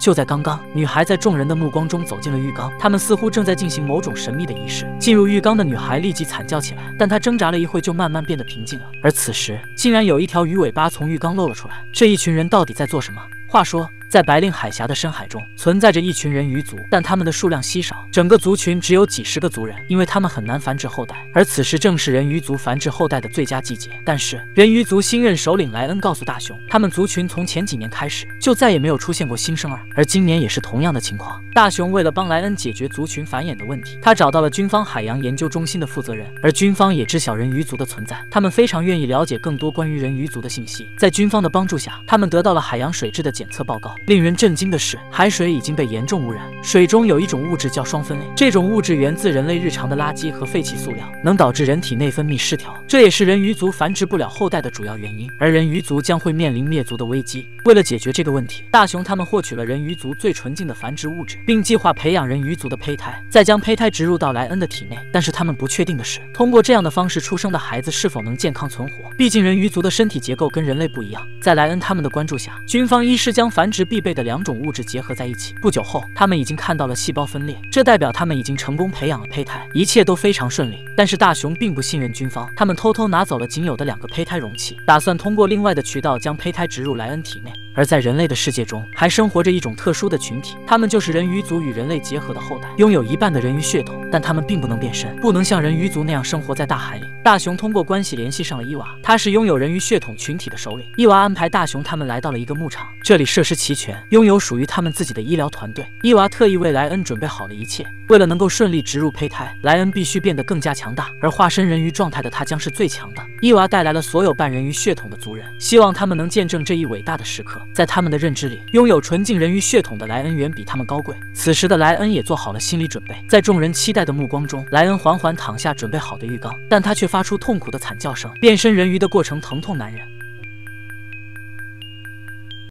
就在刚刚，女孩在众人的目光中走进了浴缸，他们似乎正在进行某种神秘的仪式。进入浴缸的女孩立即惨叫起来，但她挣扎了一会，就慢慢变得平静了。而此时，竟然有一条鱼尾巴从浴缸露了出来。这一群人到底在做什么？话说，在白令海峡的深海中，存在着一群人鱼族，但他们的数量稀少，整个族群只有几十个族人，因为他们很难繁殖后代。而此时正是人鱼族繁殖后代的最佳季节。但是，人鱼族新任首领莱恩告诉大雄，他们族群从前几年开始就再也没有出现过新生儿，而今年也是同样的情况。大雄为了帮莱恩解决族群繁衍的问题，他找到了军方海洋研究中心的负责人，而军方也知晓人鱼族的存在，他们非常愿意了解更多关于人鱼族的信息。在军方的帮助下，他们得到了海洋水质的检测报告。令人震惊的是，海水已经被严重污染，水中有一种物质叫双酚类，这种物质源自人类日常的垃圾和废弃塑料，能导致人体内分泌失调，这也是人鱼族繁殖不了后代的主要原因，而人鱼族将会面临灭族的危机。为了解决这个问题，大雄他们获取了人鱼族最纯净的繁殖物质，并计划培养人鱼族的胚胎，再将胚胎植入到莱恩的体内。但是他们不确定的是，通过这样的方式出生的孩子是否能健康存活，毕竟人鱼族的身体结构跟人类不一样。在莱恩他们的关注下，军方医师将繁殖必备的两种物质结合在一起。不久后，他们已经看到了细胞分裂，这代表他们已经成功培养了胚胎，一切都非常顺利。但是大雄并不信任军方，他们偷偷拿走了仅有的2个胚胎容器，打算通过另外的渠道将胚胎植入莱恩体内。而在人类的世界中，还生活着一种特殊的群体，他们就是人鱼族与人类结合的后代，拥有一半的人鱼血统，但他们并不能变身，不能像人鱼族那样生活在大海里。大雄通过关系联系上了伊娃，他是拥有人鱼血统群体的首领。伊娃安排大雄他们来到了一个牧场，这里设施齐全，拥有属于他们自己的医疗团队。伊娃特意为莱恩准备好了一切，为了能够顺利植入胚胎，莱恩必须变得更加强大，而化身人鱼状态的他将是最强的。伊娃带来了所有半人鱼血统的族人，希望他们能见证这一伟大的时刻。在他们的认知里，拥有纯净人鱼血统的莱恩远比他们高贵。此时的莱恩也做好了心理准备，在众人期待的目光中，莱恩缓缓躺下准备好的浴缸，但他却发出痛苦的惨叫声。变身人鱼的过程疼痛难忍，